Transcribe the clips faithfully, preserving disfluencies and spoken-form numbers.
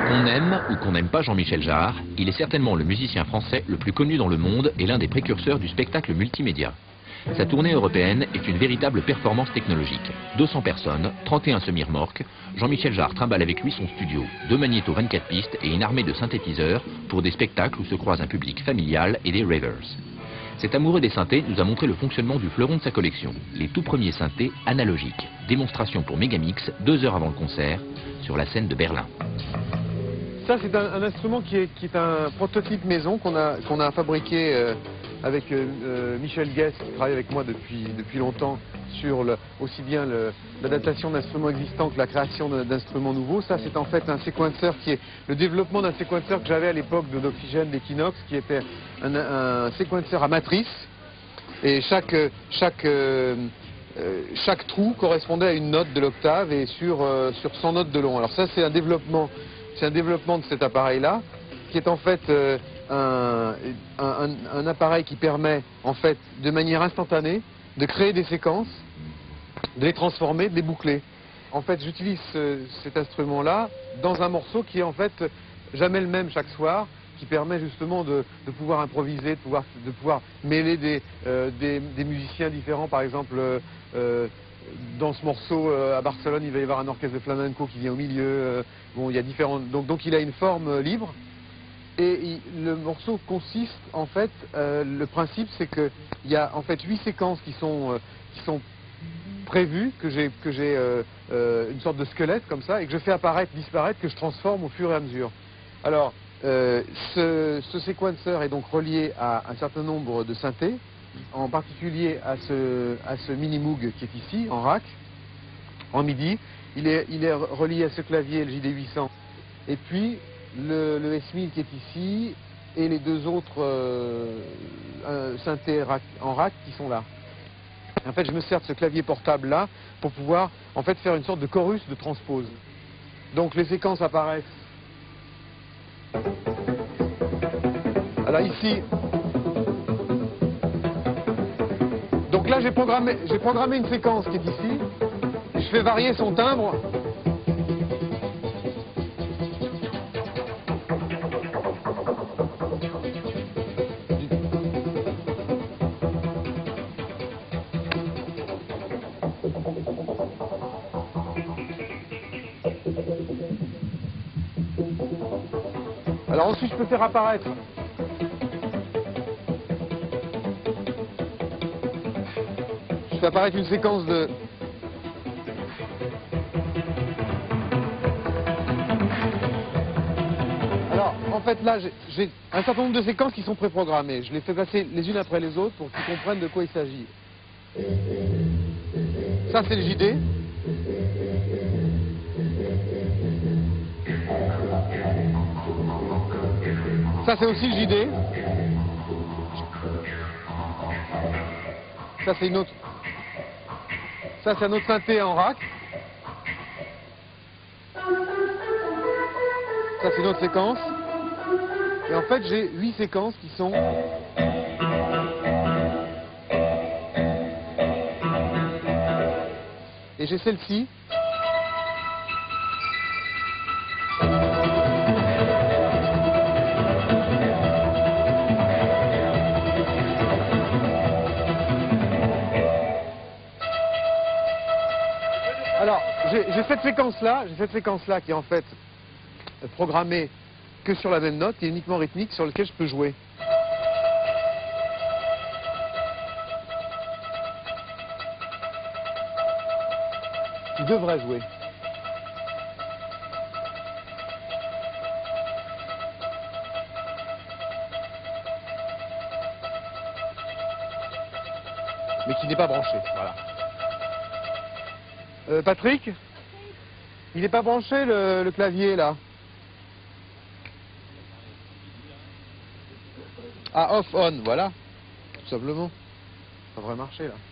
Qu'on aime ou qu'on n'aime pas Jean-Michel Jarre, il est certainement le musicien français le plus connu dans le monde et l'un des précurseurs du spectacle multimédia. Sa tournée européenne est une véritable performance technologique. deux cents personnes, trente et un semi-remorques, Jean-Michel Jarre trimballe avec lui son studio, deux magnétos vingt-quatre pistes et une armée de synthétiseurs pour des spectacles où se croisent un public familial et des ravers. Cet amoureux des synthés nous a montré le fonctionnement du fleuron de sa collection, les tout premiers synthés analogiques. Démonstration pour Megamix, deux heures avant le concert, sur la scène de Berlin. Ça, c'est un, un instrument qui est, qui est un prototype maison qu'on a, qu'on a fabriqué euh, avec euh, euh, Michel Guest, qui travaille avec moi depuis, depuis longtemps sur le, aussi bien l'adaptation d'instruments existants que la création d'instruments nouveaux. Ça, c'est en fait un séquenceur qui est le développement d'un séquenceur que j'avais à l'époque de d'Oxygène d'Equinox, qui était un, un séquenceur à matrice. Et chaque, chaque, euh, euh, chaque trou correspondait à une note de l'octave et sur, euh, sur cent notes de long. Alors ça, c'est un développement, c'est un développement de cet appareil-là, qui est en fait euh, un, un, un appareil qui permet, en fait, de manière instantanée, de créer des séquences, de les transformer, de les boucler. En fait, j'utilise ce, cet instrument-là dans un morceau qui est en fait jamais le même chaque soir, qui permet justement de, de pouvoir improviser, de pouvoir, de pouvoir mêler des, euh, des, des musiciens différents. Par exemple, euh, dans ce morceau euh, à Barcelone, il va y avoir un orchestre de flamenco qui vient au milieu. Euh, bon, il y a différents, donc, donc il a une forme euh, libre. Et il, le morceau consiste, en fait, euh, le principe c'est qu'il y a en fait huit séquences qui sont, euh, qui sont prévues, que j'ai que j'ai euh, euh, une sorte de squelette comme ça, et que je fais apparaître, disparaître, que je transforme au fur et à mesure. Alors, euh, ce, ce séquenceur est donc relié à un certain nombre de synthés, en particulier à ce, à ce mini-moog qui est ici, en rack, en MIDI. Il est, il est relié à ce clavier, le J D huit cents, et puis le, le S mille qui est ici, et les deux autres euh, synthés rack, en rack qui sont là. En fait, je me sers de ce clavier portable-là pour pouvoir en fait faire une sorte de chorus de transpose. Donc les séquences apparaissent. Alors ici, donc là j'ai programmé, j'ai programmé une séquence qui est ici. Je fais varier son timbre. Alors ensuite je peux faire apparaître je fais apparaître une séquence de alors en fait là j'ai un certain nombre de séquences qui sont préprogrammées. Je les fais passer les unes après les autres pour qu'ils comprennent de quoi il s'agit. Ça c'est le J D. Ça c'est aussi le J D. Ça c'est une autre. Ça c'est un autre synthé en rack. Ça c'est une autre séquence. Et en fait j'ai huit séquences qui sont. Et j'ai celle-ci. Alors, j'ai cette séquence-là, j'ai cette séquence-là qui est en fait programmée que sur la même note, qui est uniquement rythmique, sur laquelle je peux jouer. Je devrais jouer. Mais qui n'est pas branché, voilà. Euh, Patrick, il n'est pas branché le, le clavier là. Ah, off, on, voilà. Tout simplement. Ça devrait marcher là.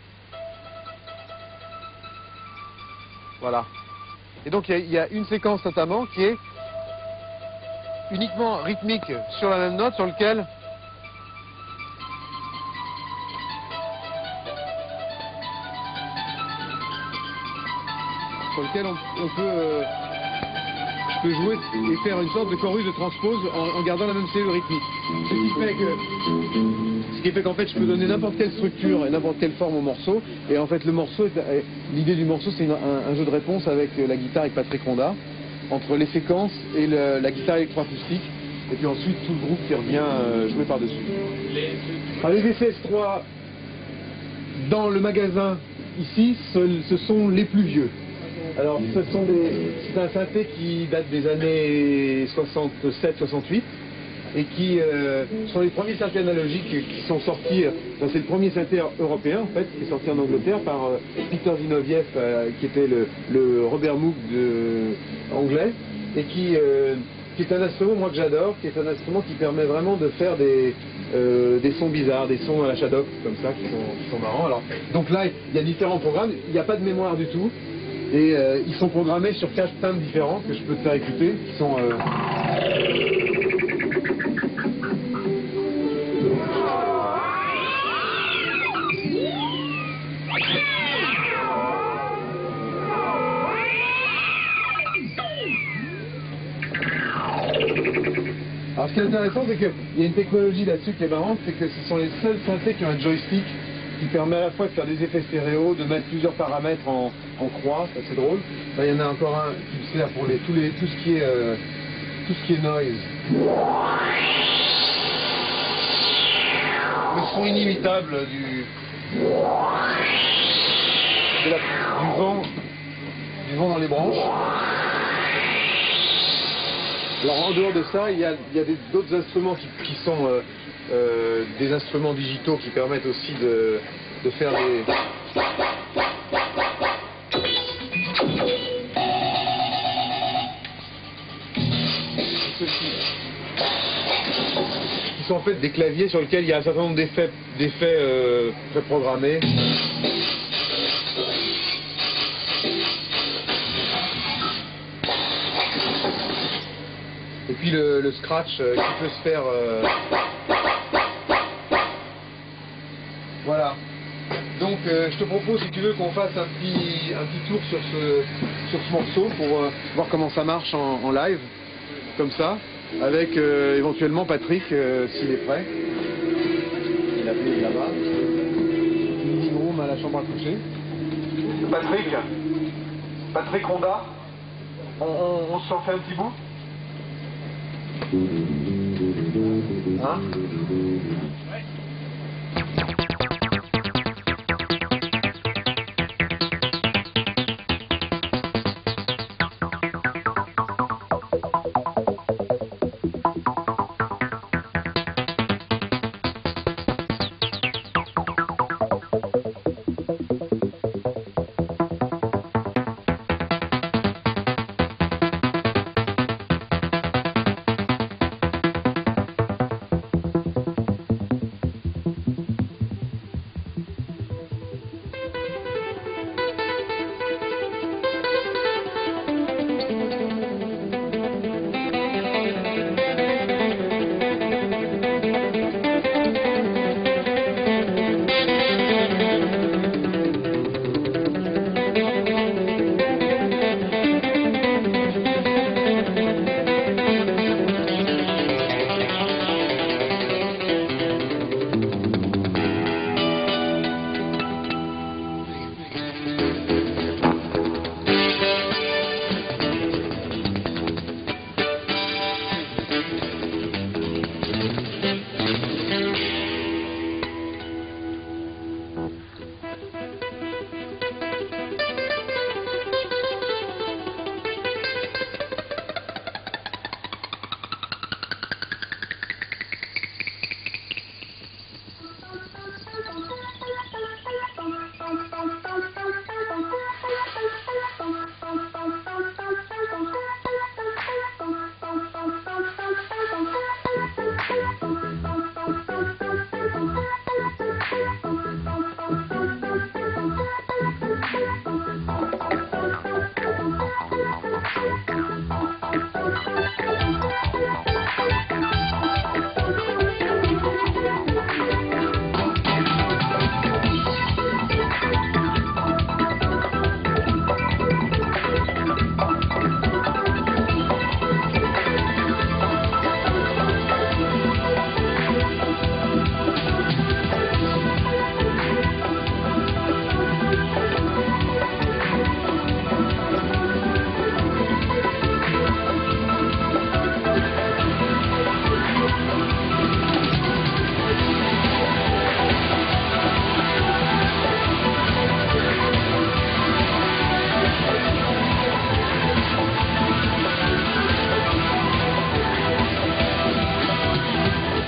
Voilà. Et donc il y, y a une séquence notamment qui est uniquement rythmique sur la même note sur lequel sur lequel on, on peut euh, peux jouer et faire une sorte de chorus de transpose en, en gardant la même cellule rythmique. Ce qui fait que, ce qui fait qu'en fait, je peux donner n'importe quelle structure et n'importe quelle forme au morceau. Et en fait, le morceau, l'idée du morceau, c'est un, un jeu de réponse avec la guitare avec Patrick Ronda, entre les séquences et le, la guitare électroacoustique. Et puis ensuite, tout le groupe qui revient euh, jouer par-dessus. Les V C S trois, dans le magasin, ici, ce, ce sont les plus vieux. Alors, ce sont des, c'est un synthé qui date des années soixante-sept soixante-huit et qui euh, sont les premiers synthés analogiques qui sont sortis. Enfin, c'est le premier synthé européen en fait qui est sorti en Angleterre par euh, Peter Zinoviev, euh, qui était le, le Robert Moog de, anglais et qui, euh, qui est un instrument moi que j'adore, qui est un instrument qui permet vraiment de faire des Euh, des sons bizarres, des sons à la Shadok, comme ça, qui sont, qui sont marrants. Alors, donc là, il y a différents programmes, il n'y a pas de mémoire du tout, et euh, ils sont programmés sur quatre timbres différents que je peux te faire écouter, qui sont... Euh... Alors ce qui est intéressant, c'est qu'il y a une technologie là-dessus qui est marrante, c'est que ce sont les seuls synthés qui ont un joystick qui permet à la fois de faire des effets stéréo, de mettre plusieurs paramètres en, en croix, c'est assez drôle. Là, il y en a encore un qui sert pour les, tous les, tout, ce qui est, euh, tout ce qui est noise. Le son inimitable du, de la, du vent, du vent dans les branches. Alors en dehors de ça, il y a, il y a d'autres instruments qui, qui sont euh, euh, des instruments digitaux qui permettent aussi de, de faire des... Ceci. Qui sont en fait des claviers sur lesquels il y a un certain nombre d'effets d'effets euh, préprogrammés. Et puis le, le scratch euh, qui peut se faire... Euh... Voilà. Donc euh, je te propose, si tu veux, qu'on fasse un petit, un petit tour sur ce, sur ce morceau pour euh, voir comment ça marche en, en live, comme ça, avec euh, éventuellement Patrick, euh, s'il est prêt. Il a appelé là-bas. Living room à la chambre à coucher. Patrick Patrick Ronda, on, on, on s'en fait un petit bout? Hein? Ouais.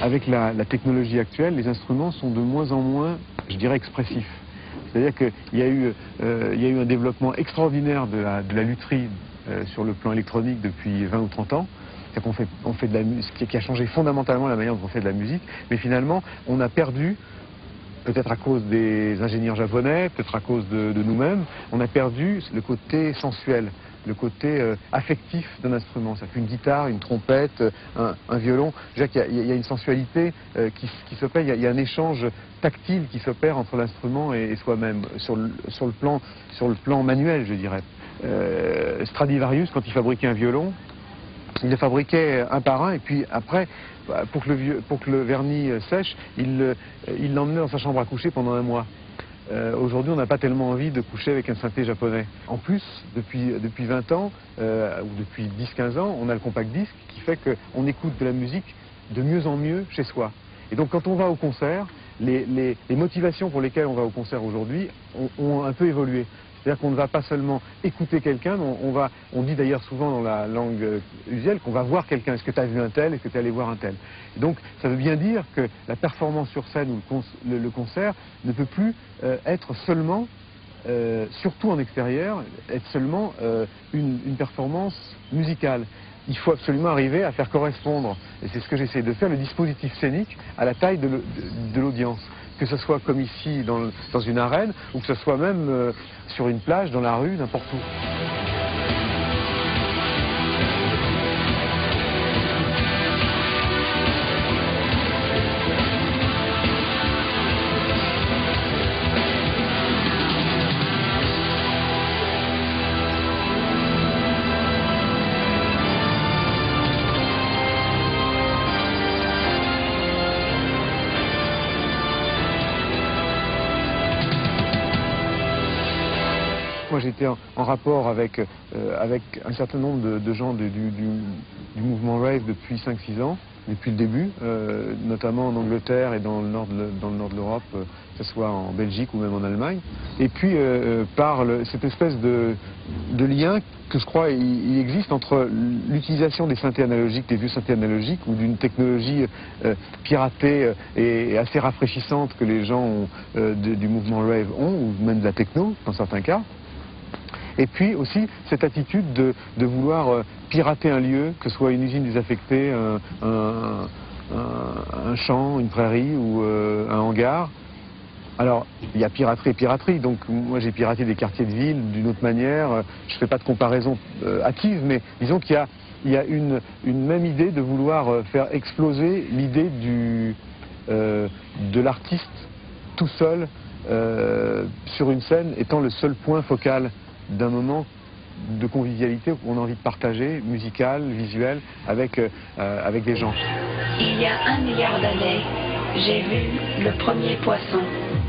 avec la, la technologie actuelle, les instruments sont de moins en moins, je dirais, expressifs. C'est-à-dire qu'il y a eu, euh, il y a eu un développement extraordinaire de la, de la lutherie euh, sur le plan électronique depuis vingt ou trente ans. C'est-à-dire qu'on fait, on fait de la musique, qui a changé fondamentalement la manière dont on fait de la musique, mais finalement, on a perdu, peut-être à cause des ingénieurs japonais, peut-être à cause de, de nous-mêmes, on a perdu le côté sensuel, le côté euh, affectif d'un instrument. Ça fait une guitare, une trompette, un, un violon. Je veux dire qu'il y, y a une sensualité euh, qui, qui s'opère, il y, y a un échange tactile qui s'opère entre l'instrument et, et soi-même, sur le, sur, le plan, sur le plan manuel, je dirais. Euh, Stradivarius, quand il fabriquait un violon, il le fabriquait un par un, et puis après, pour que le, vieux, pour que le vernis sèche, il il l'emmenait dans sa chambre à coucher pendant un mois. Euh, Aujourd'hui, on n'a pas tellement envie de coucher avec un synthé japonais. En plus, depuis, depuis vingt ans, euh, ou depuis dix quinze ans, on a le compact disque qui fait qu'on écoute de la musique de mieux en mieux chez soi. Et donc, quand on va au concert, les, les, les motivations pour lesquelles on va au concert aujourd'hui ont, ont un peu évolué. C'est-à-dire qu'on ne va pas seulement écouter quelqu'un, on, on, va, on dit d'ailleurs souvent dans la langue usuelle qu'on va voir quelqu'un. Est-ce que tu as vu un tel? Est-ce que tu es allé voir un tel? Et donc ça veut bien dire que la performance sur scène ou le, con, le, le concert ne peut plus euh, être seulement, euh, surtout en extérieur, être seulement euh, une, une performance musicale. Il faut absolument arriver à faire correspondre, et c'est ce que j'essaie de faire, le dispositif scénique à la taille de l'audience. Que ce soit comme ici dans, dans une arène, ou que ce soit même euh, sur une plage, dans la rue, n'importe où. Moi j'étais en, en rapport avec, euh, avec un certain nombre de, de gens de, du, du, du mouvement rave depuis cinq six ans, depuis le début, euh, notamment en Angleterre et dans le nord de, dans le nord de l'Europe, euh, que ce soit en Belgique ou même en Allemagne. Et puis euh, par le, cette espèce de, de lien que je crois il, il existe entre l'utilisation des synthés analogiques, des vieux synthés analogiques, ou d'une technologie euh, piratée euh, et, et assez rafraîchissante que les gens ont, euh, de, du mouvement rave ont, ou même de la techno dans certains cas. Et puis aussi cette attitude de, de vouloir euh, pirater un lieu, que ce soit une usine désaffectée, un, un, un, un champ, une prairie ou euh, un hangar. Alors, il y a piraterie et piraterie, donc moi j'ai piraté des quartiers de ville d'une autre manière. Je ne fais pas de comparaison euh, hâtive, mais disons qu'il y a, il y a une, une même idée de vouloir euh, faire exploser l'idée du, euh, de l'artiste tout seul euh, sur une scène étant le seul point focal d'un moment de convivialité où on a envie de partager, musical, visuel, avec, euh, avec des gens. Il y a un milliard d'années, j'ai vu le premier poisson.